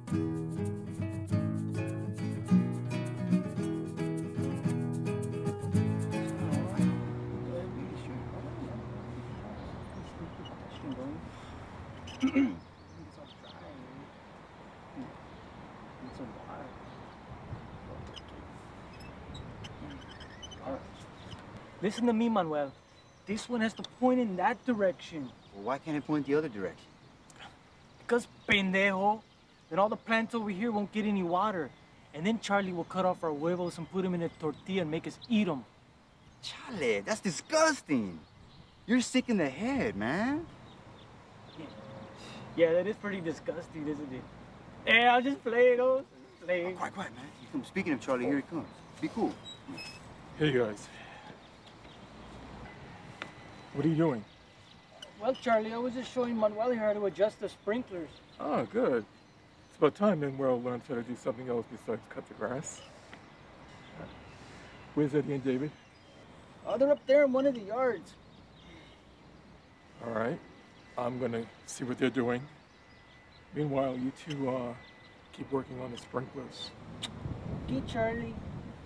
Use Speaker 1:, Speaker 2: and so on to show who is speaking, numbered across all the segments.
Speaker 1: Listen to me, Manuel. This one has to point in that direction.
Speaker 2: Well, why can't it point the other direction?
Speaker 1: Because pendejo. Then all the plants over here won't get any water. And then Charlie will cut off our huevos and put them in a tortilla and make us eat them.
Speaker 2: Chale, that's disgusting. You're sick in the head, man.
Speaker 1: Yeah, that is pretty disgusting, isn't it? Yeah, I'll just play it, oh. Play.
Speaker 2: Oh, quiet, man. Speaking of Charlie, here he comes. Be cool.
Speaker 3: Hey, guys. What are you doing?
Speaker 1: Well, Charlie, I was just showing Manuel here how to adjust the sprinklers.
Speaker 3: Oh, good. It's about time Manuel learns how to do something else besides cut the grass. Where's Eddie and David?
Speaker 1: Oh, they're up there in one of the yards.
Speaker 3: All right. I'm gonna see what they're doing. Meanwhile, you two keep working on the sprinklers.
Speaker 1: Okay, Charlie.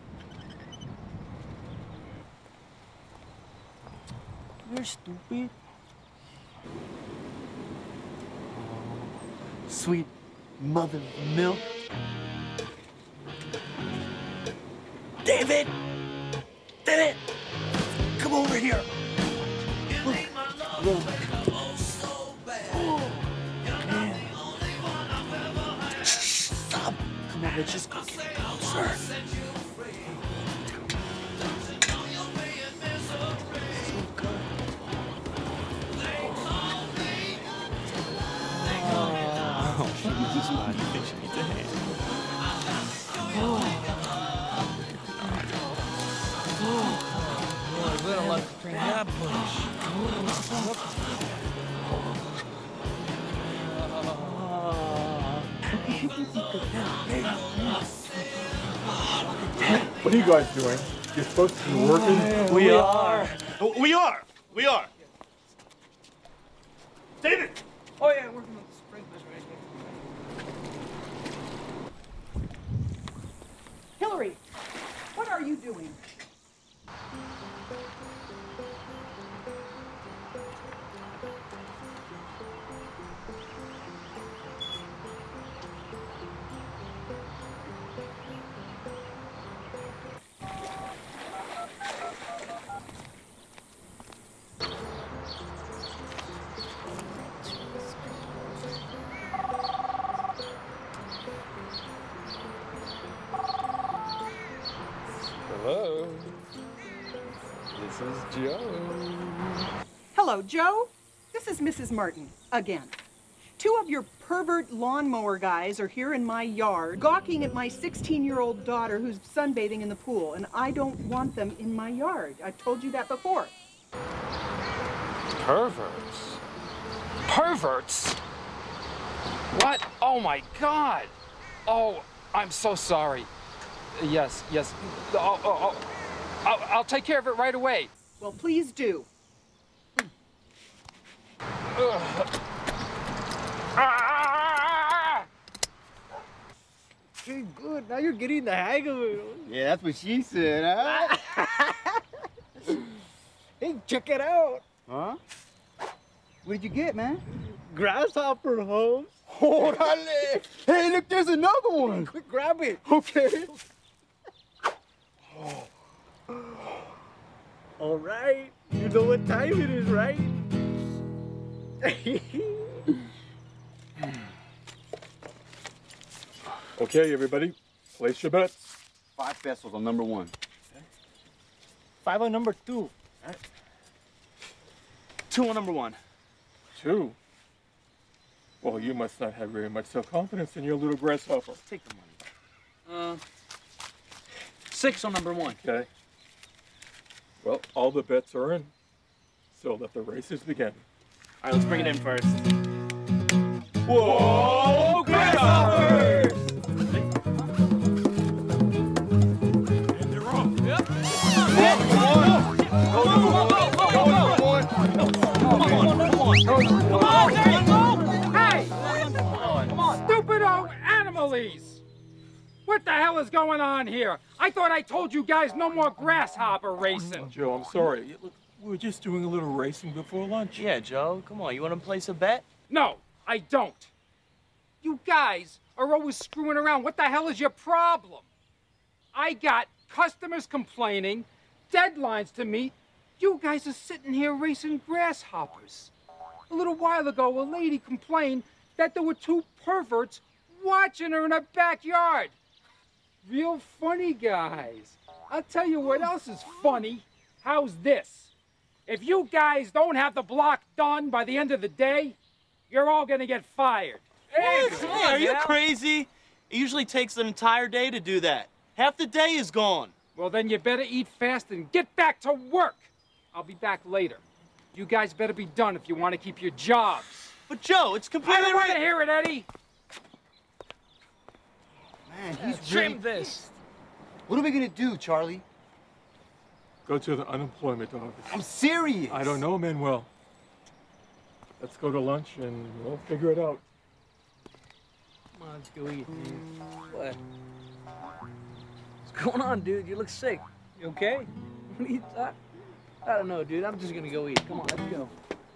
Speaker 1: You're stupid.
Speaker 2: Sweet mother of milk. David! David! Come over here. Look. Stop. Come on, let's just go get it closer.
Speaker 3: What are you guys doing? You're supposed to be working?
Speaker 1: We are.
Speaker 4: We are. David!
Speaker 1: Oh, yeah, working on the sprinklers right here.
Speaker 5: Hillary, what are you doing?
Speaker 3: Hello. This is Joe.
Speaker 5: Hello, Joe. This is Mrs. Martin, again. Two of your pervert lawnmower guys are here in my yard, gawking at my 16-year-old daughter who's sunbathing in the pool, and I don't want them in my yard. I've told you that before.
Speaker 6: Perverts? Perverts? What? Oh my God! Oh, I'm so sorry. Yes. I'll take care of it right away.
Speaker 5: Well, please do.
Speaker 1: Okay, good. Now you're getting the hang of it.
Speaker 2: Yeah, that's what she said, huh?
Speaker 1: Hey, check it out.
Speaker 2: Huh? What did you get, man?
Speaker 1: Grasshopper, Holmes.
Speaker 2: Orale! Hey, look, there's another one.
Speaker 1: Quick, grab it.
Speaker 2: Okay.
Speaker 1: All right. You know what time it is, right?
Speaker 3: Okay, everybody, place your bets.
Speaker 2: 5 pesos on number 1.
Speaker 1: 5 on number 2.
Speaker 4: 2 on number 1.
Speaker 3: 2. Well, you must not have very much self-confidence in your little grasshopper.
Speaker 4: Take the money. 6 on number 1.
Speaker 3: Okay. Well, all the bets are in. So let the races begin.
Speaker 4: All right, let's bring it in first.
Speaker 3: Whoa, grasshoppers! And they're off. Yep.
Speaker 6: Come on, stupid old animal! What the hell is going on here? I thought I told you guys no more grasshopper racing.
Speaker 3: Joe, I'm sorry. Look, we were just doing a little racing before lunch.
Speaker 7: Yeah, Joe, come on. You want to place a bet?
Speaker 6: No, I don't. You guys are always screwing around. What the hell is your problem? I got customers complaining, deadlines to meet. You guys are sitting here racing grasshoppers. A little while ago, a lady complained that there were two perverts watching her in her backyard. Real funny, guys. I'll tell you what else is funny. How's this? If you guys don't have the block done by the end of the day, you're all gonna get fired.
Speaker 7: Hey, come on, are you crazy? It usually takes an entire day to do that. Half the day is gone.
Speaker 6: Well, then you better eat fast and get back to work. I'll be back later. You guys better be done if you want to keep your jobs.
Speaker 7: But Joe, it's
Speaker 6: I
Speaker 7: completely
Speaker 6: don't want to hear it, Eddie.
Speaker 2: Man, he's
Speaker 4: Trim
Speaker 2: really...
Speaker 4: this.
Speaker 2: What are we gonna do, Charlie?
Speaker 3: Go to the unemployment office.
Speaker 2: I'm serious.
Speaker 3: I don't know, Manuel. Let's go to lunch and we'll figure it out.
Speaker 4: Come on, let's go eat, man. What? What's going on, dude? You look sick. You okay? What are you talking? I don't know, dude. I'm just gonna go eat. Come on, let's go.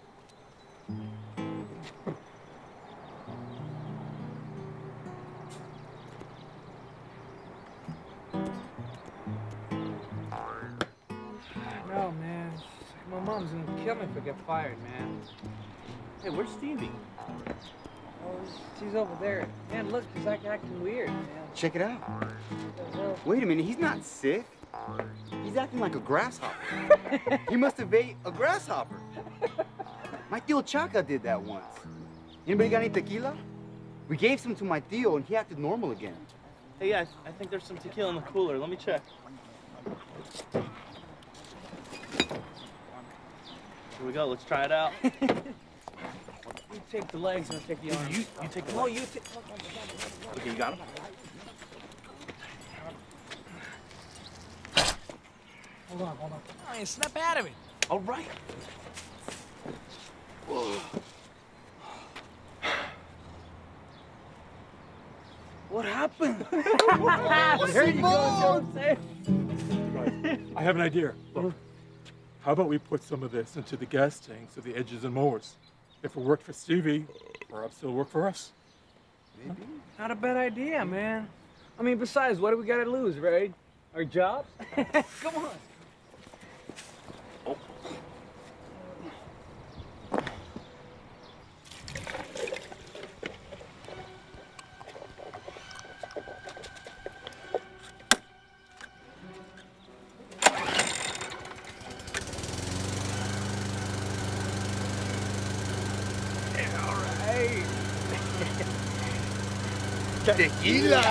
Speaker 4: No, man. My mom's gonna kill me if I get fired, man.
Speaker 7: Hey, where's Stevie?
Speaker 4: Oh, she's over there. Man, look, she's like acting weird, man.
Speaker 2: Check it out.
Speaker 4: What the hell?
Speaker 2: Wait a minute, he's not sick. He's acting like a grasshopper. He must have ate a grasshopper. My tío Chaka did that once. Anybody got any tequila? We gave some to my tío and he acted normal again.
Speaker 7: Hey, yeah, I think there's some tequila in the cooler. Let me check. Here we go. Let's try it out.
Speaker 4: You take the legs and I'll take the arms.
Speaker 7: You take the
Speaker 4: No, you take...
Speaker 7: Okay, you got him?
Speaker 4: Hold on. Oh, snap out of it.
Speaker 7: All right.
Speaker 4: What happened?
Speaker 2: There you go,
Speaker 3: Right. I have an idea. Look, how about we put some of this into the gas tanks of the edges and mowers? If it worked for Stevie, perhaps it'll work for us.
Speaker 4: Not a bad idea, man. I mean, besides, what do we got to lose, right? Our jobs? Come on.
Speaker 2: Tequila!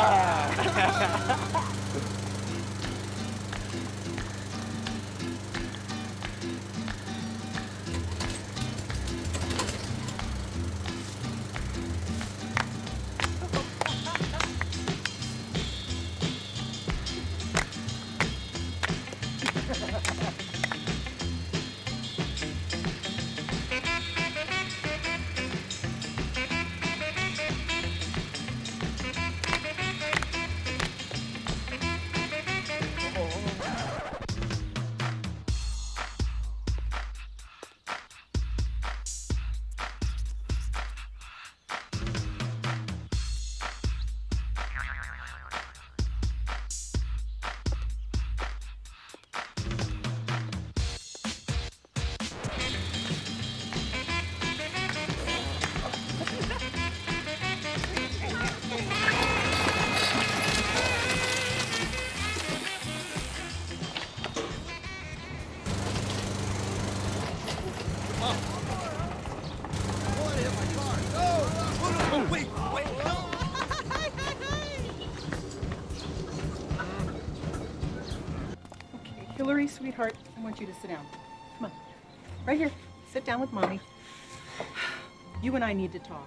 Speaker 5: Hillary, sweetheart, I want you to sit down. Come on. Right here. Sit down with Mommy. You and I need to talk.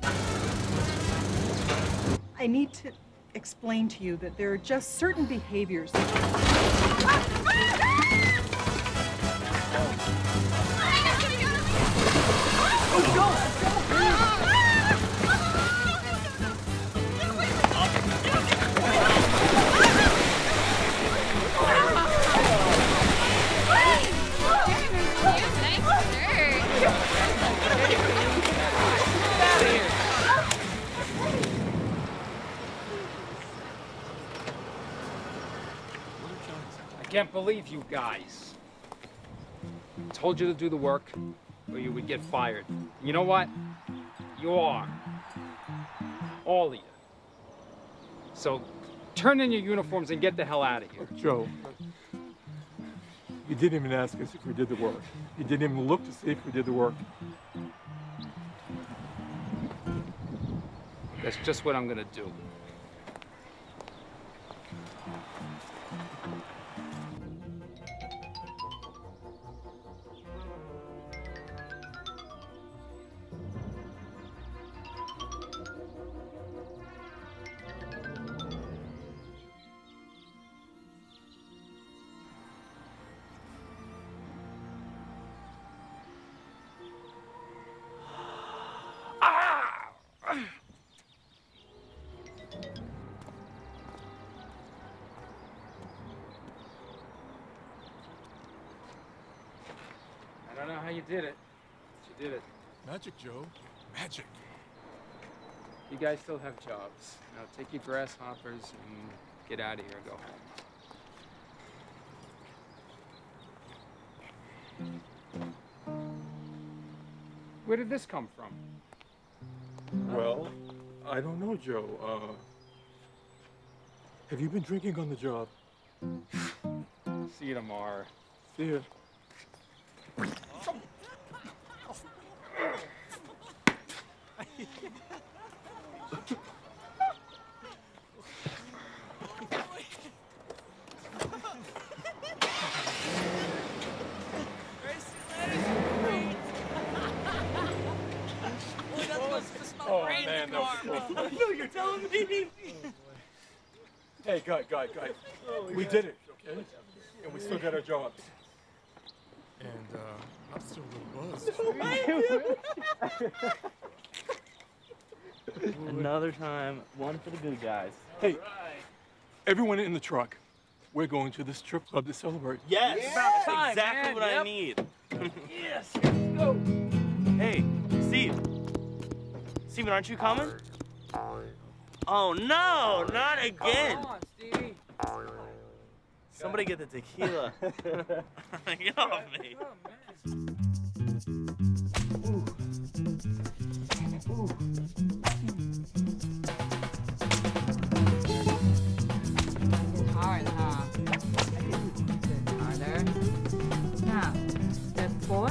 Speaker 5: I need to explain to you that there are just certain behaviors.
Speaker 6: can't believe you guys. I told you to do the work, or you would get fired. You know what? You are. All of you. So turn in your uniforms and get the hell out of here.
Speaker 3: Look, Joe, you didn't even ask us if we did the work. You didn't even look to see if we did the work.
Speaker 6: That's just what I'm gonna do. I don't know how you did it, but you did it.
Speaker 3: Magic, Joe. Magic.
Speaker 6: You guys still have jobs. Now take your grasshoppers and get out of here and go home. Where did this come from?
Speaker 3: Well, I don't know, Joe. Have you been drinking on the job?
Speaker 6: See you tomorrow.
Speaker 3: See ya.
Speaker 7: Oh man, that was so funny. No, you're telling me.
Speaker 3: Hey, guys. We did it, okay? And we still got our jobs. And, I'm still a little buzzed.
Speaker 7: Another time, one for the good guys.
Speaker 3: Hey, everyone in the truck. We're going to the strip club to celebrate.
Speaker 7: Yes,
Speaker 6: It's about time,
Speaker 7: exactly
Speaker 6: man.
Speaker 7: what I
Speaker 6: Yep.
Speaker 7: need.
Speaker 6: Yes, let's go.
Speaker 7: Hey, Steve. Steven, aren't you coming? Oh no, not again.
Speaker 6: Come on, Stevie.
Speaker 7: Somebody get the tequila. Get off me.
Speaker 6: Oh, man.
Speaker 8: Hard, huh? Bit harder. Now, step 4.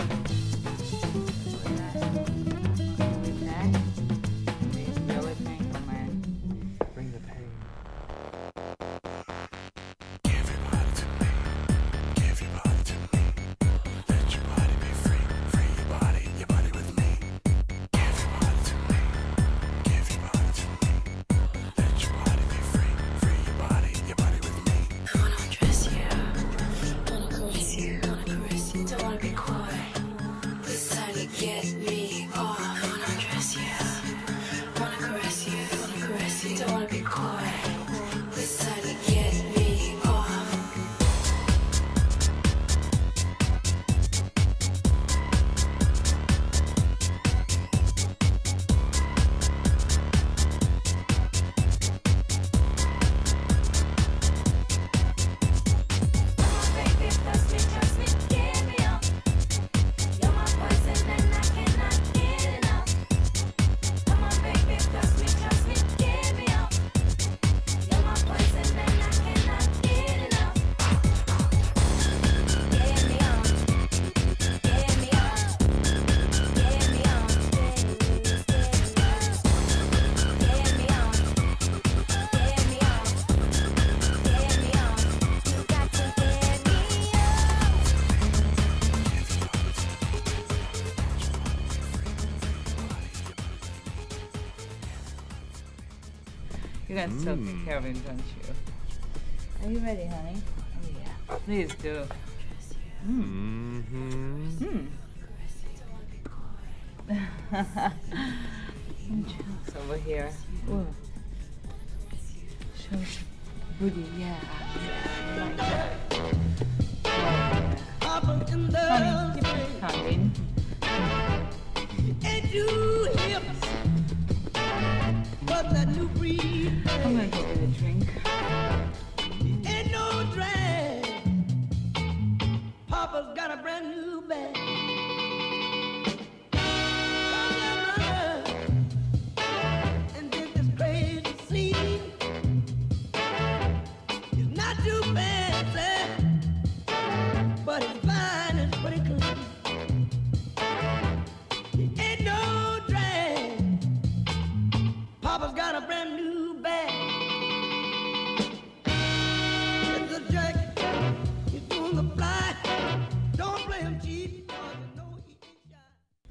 Speaker 8: With that, it's really painful, man.
Speaker 7: Bring the pain.
Speaker 8: You guys still take care of him, don't you? Are you ready, honey? Oh, yeah. Please do. It's over here. Ooh. Show us booty, yeah. Yeah, like that. Honey, keep it coming. I'm gonna get you a drink.
Speaker 9: Ain't no drag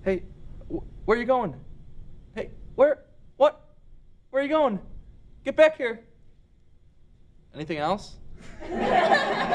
Speaker 9: Hey, where are you going? Hey, where? What? Where are you going? Get back here. Anything else?